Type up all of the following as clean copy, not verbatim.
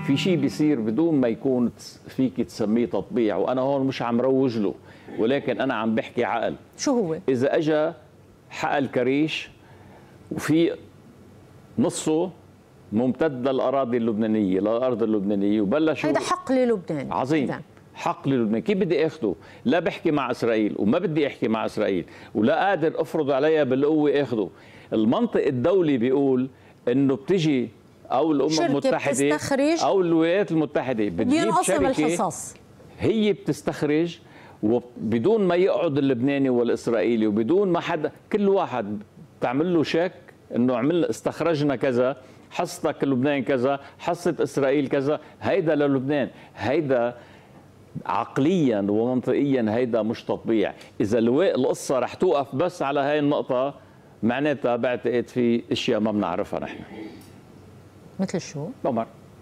في شيء بيصير بدون ما يكون فيك تسميه تطبيع، وانا هون مش عم روج له، ولكن انا عم بحكي عقل. شو هو؟ اذا اجى حقل كريش وفي نصه ممتد للاراضي اللبنانيه، للارض اللبنانيه، وبلشوا هيدا حق للبنان. عظيم. حق للبنان، كيف بدي اخده؟ لا بحكي مع اسرائيل وما بدي احكي مع اسرائيل ولا قادر افرض عليها بالقوه اخده. المنطق الدولي بيقول انه بتجي او الامم المتحده او الولايات المتحده بتجيب شركه الحصص، هي بتستخرج وبدون ما يقعد اللبناني والاسرائيلي وبدون ما حدا، كل واحد بتعمل له شيك انه عملنا استخرجنا كذا، حصتك لبنان كذا، حصه اسرائيل كذا، هيدا للبنان. هيدا عقليا ومنطقيا هيدا مش تطبيع. اذا القصه رح توقف بس على هاي النقطه، معناتها بعتقد في اشياء ما بنعرفها نحن. مثل شو؟ عمر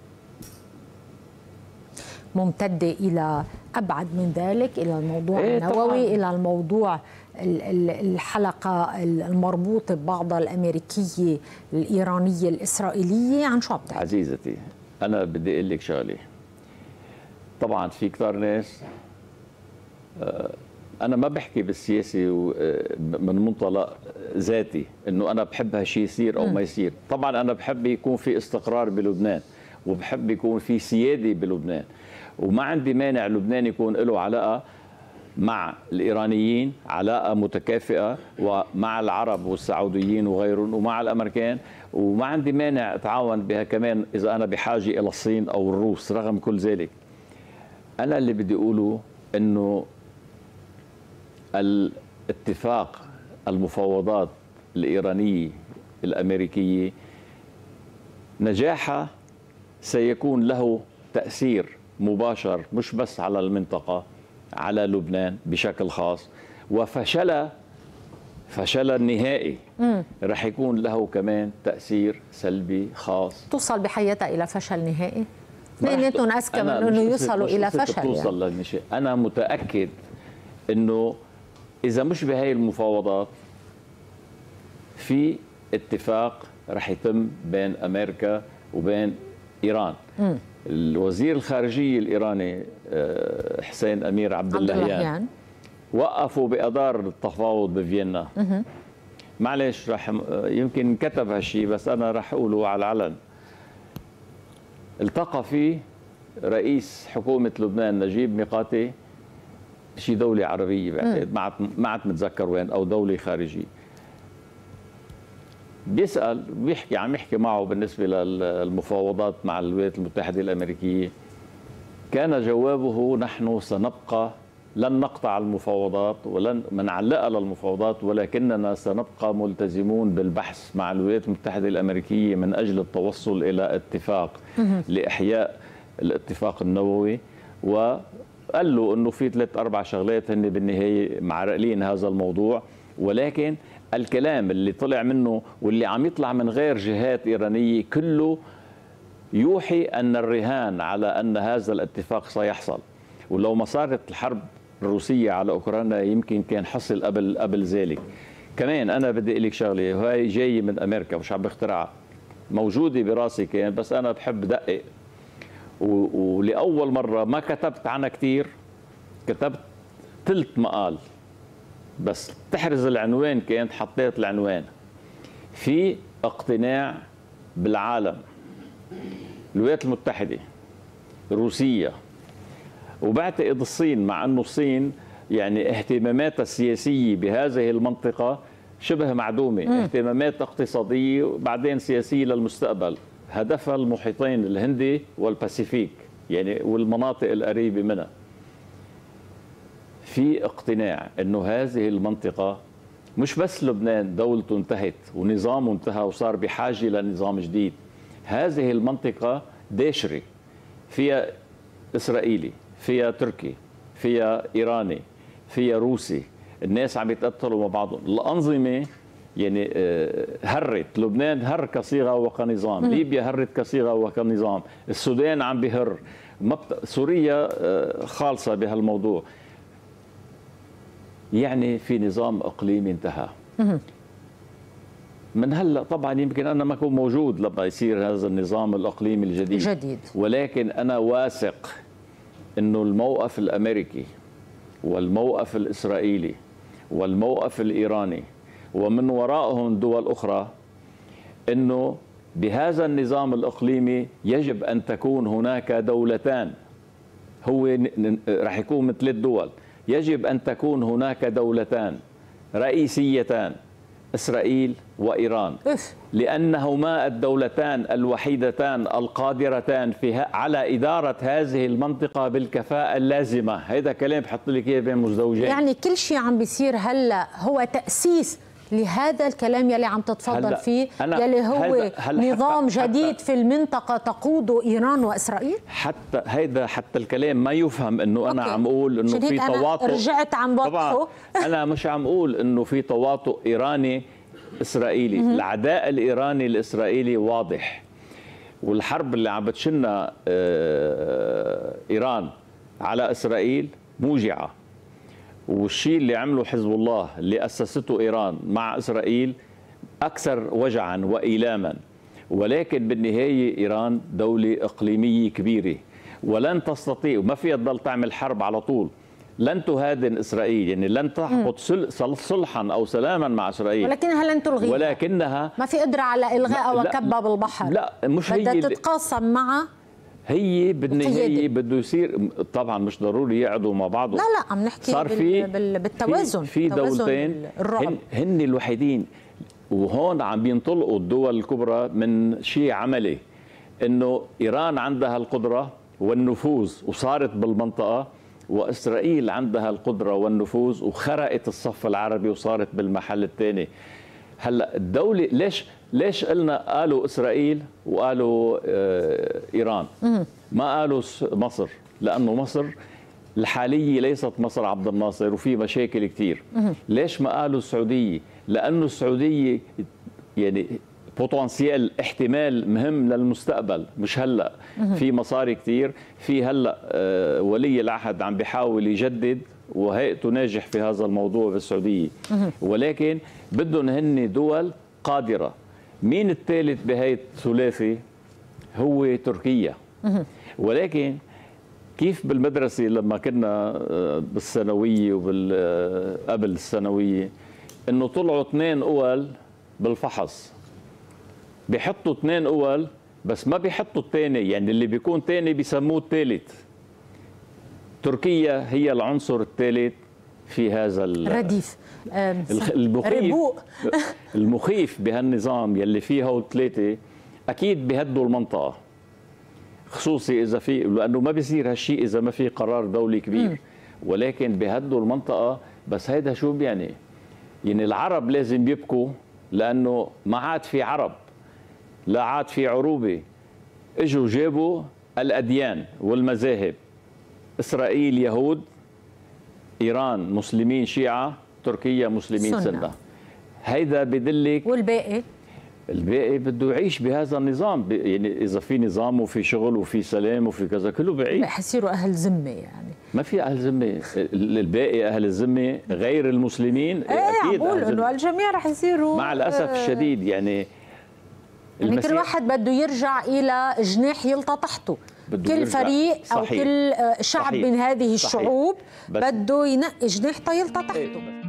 ممتده الى ابعد من ذلك، الى الموضوع النووي، طبعاً. الى الموضوع الحلقه المربوطه ببعضها الامريكيه الايرانيه الاسرائيليه. عن شو عم تحكي؟ عزيزتي انا بدي اقول لك شغله. طبعا في كتار ناس، انا ما بحكي بالسياسه من منطلق ذاتي انه انا بحب هالشيء يصير او ما يصير. طبعا انا بحب يكون في استقرار بلبنان، وبحب يكون في سياده بلبنان، وما عندي مانع لبنان يكون له علاقه مع الايرانيين، علاقه متكافئه، ومع العرب والسعوديين وغيرهم، ومع الامريكان، وما عندي مانع اتعاون بها كمان اذا انا بحاجه الى الصين او الروس. رغم كل ذلك انا اللي بدي اقوله انه الاتفاق، المفاوضات الايرانيه الامريكيه، نجاحها سيكون له تاثير مباشر مش بس على المنطقه، على لبنان بشكل خاص، وفشلها النهائي رح يكون له كمان تاثير سلبي خاص. توصل بحياتها الى فشل نهائي؟ اثنيناتهم اذكى من انه يوصلوا الى فشل. توصل يعني. للنشاء. انا متاكد انه اذا مش بهاي المفاوضات في اتفاق رح يتم بين امريكا وبين ايران. الوزير الخارجيه الايراني حسين امير عبد اللهيان وقفوا بادار التفاوض بفيينا. معلش رح يمكن كتب هالشيء بس انا رح اقوله على العلن. التقى فيه رئيس حكومه لبنان نجيب ميقاتي، شي دولة عربية بعتقد، ما عاد متذكر وين، أو دولة خارجية. بيسأل بيحكي، عم يحكي معه بالنسبة للمفاوضات مع الولايات المتحدة الأمريكية. كان جوابه: نحن سنبقى، لن نقطع المفاوضات ولن نعلقها للمفاوضات، ولكننا سنبقى ملتزمون بالبحث مع الولايات المتحدة الأمريكية من أجل التوصل إلى اتفاق لإحياء الاتفاق النووي. وقال له انه في 3-4 شغلات هن بالنهايه معرقلين هذا الموضوع، ولكن الكلام اللي طلع منه واللي عم يطلع من غير جهات ايرانيه كله يوحي ان الرهان على ان هذا الاتفاق سيحصل. ولو ما صارت الحرب الروسيه على اوكرانيا يمكن كان حصل قبل ذلك. كمان انا بدي اقول لك شغله، وهي جايه من امريكا مش عم بخترعها، موجوده براسي كان، بس انا بحب دقق. ولأول مرة ما كتبت عنها كتير، كتبت ثلث مقال بس تحرز العنوان، كانت حطيت العنوان: في اقتناع بالعالم، الولايات المتحدة، روسيا، وبعتقد الصين، مع أنه الصين يعني اهتماماتها السياسية بهذه المنطقة شبه معدومة، اهتمامات اقتصادية وبعدين سياسية للمستقبل. هدفها المحيطين الهندي والباسيفيك يعني والمناطق القريبة منها. في اقتناع انه هذه المنطقة مش بس لبنان دولته انتهت ونظامه انتهى وصار بحاجة لنظام جديد، هذه المنطقة داشرة، فيها إسرائيلي، فيها تركي، فيها إيراني، فيها روسي، الناس عم يتقتلوا مع بعضهم، الأنظمة يعني هرت. لبنان هر كصيغه وكنظام، ليبيا هرت كصيغه وكنظام، السودان عم بهر، سوريا خالصه بهالموضوع. يعني في نظام اقليمي انتهى. من هلا طبعا يمكن انا ما اكون موجود لما يصير هذا النظام الاقليمي الجديد ولكن انا واثق انه الموقف الامريكي والموقف الاسرائيلي والموقف الايراني ومن وراءهم دول اخرى انه بهذا النظام الاقليمي يجب ان تكون هناك دولتان، هو رح يكون من 3 دول، يجب ان تكون هناك دولتان رئيسيتان، اسرائيل وايران، لانهما الدولتان الوحيدتان القادرتان على اداره هذه المنطقه بالكفاءه اللازمه. هذا كلام بحط لك اياه بين مزدوجين. يعني كل شيء عم بيصير هلا هو تاسيس لهذا الكلام يلي عم تتفضل فيه، يلي هو نظام جديد في المنطقه تقوده ايران واسرائيل. حتى الكلام ما يفهم انه انا عم اقول انه في تواطؤ. رجعت عم بوضحه. انا مش عم اقول انه في تواطؤ ايراني اسرائيلي، العداء الايراني الاسرائيلي واضح، والحرب اللي عم بتشنها ايران على اسرائيل موجعه، والشيء اللي عمله حزب الله اللي أسسته إيران مع إسرائيل أكثر وجعا وإيلاما. ولكن بالنهاية إيران دولة إقليمية كبيرة ولن تستطيع، وما فيها تضل تعمل حرب على طول، لن تهادن إسرائيل، يعني لن تحبط صلحا أو سلاما مع إسرائيل، ولكنها لن تلغيها، ولكنها ما في قدرة على إلغاء وكبها بالبحر. لا مش هي بدها تتقاسم مع هي بالنهاية بده يصير. طبعا مش ضروري يقعدوا مع بعض، لا عم نحكي صار بالتوازن. في دولتين هن الوحيدين، وهون عم بينطلقوا الدول الكبرى من شيء عملي، انه ايران عندها القدرة والنفوذ وصارت بالمنطقة، واسرائيل عندها القدرة والنفوذ وخرقت الصف العربي وصارت بالمحل الثاني. هلا الدولة ليش قلنا قالوا اسرائيل وقالوا ايران ما قالوا مصر؟ لانه مصر الحاليه ليست مصر عبد الناصر وفي مشاكل كثير. ليش ما قالوا السعوديه؟ لانه السعوديه يعني بوتنسيال، احتمال مهم للمستقبل، مش هلا. في مصاري كثير، في هلا ولي العهد عم بيحاول يجدد وهيئته ناجح في هذا الموضوع بالسعوديه، ولكن بدهم هن دول قادره. مين الثالث بهي الثلاثي؟ هو تركيا. ولكن كيف بالمدرسه لما كنا بالثانويه وقبل الثانويه انه طلعوا 2 أول بالفحص، بيحطوا 2 أول بس ما بيحطوا الثاني، يعني اللي بيكون ثاني بيسموه الثالث. تركيا هي العنصر الثالث في هذا الرديف المخيف بهالنظام يلي فيه هول 3 اكيد بيهدوا المنطقه، خصوصي اذا في، لانه ما بيصير هالشيء اذا ما في قرار دولي كبير، ولكن بيهدوا المنطقه. بس هيدا شو بيعني؟ يعني العرب لازم يبكوا لانه ما عاد في عرب، لا عاد في عروبه، اجوا جابوا الاديان والمذاهب، اسرائيل يهود، ايران مسلمين شيعه، تركيا مسلمين سنه. هيدا بدلك. والباقي؟ الباقي بده يعيش بهذا النظام، يعني اذا في نظام وفي شغل وفي سلام وفي كذا كله بعيش. حيصيروا اهل ذمه يعني. ما في اهل ذمه، الباقي اهل الذمه غير المسلمين. اكيد بقول انه الجميع رح يصيروا مع الاسف الشديد يعني كل واحد بده يرجع الى جناح يلطى تحته. كل فريق صحيح. او كل شعب من هذه الشعوب بده ينقي جناح يلطى تحته.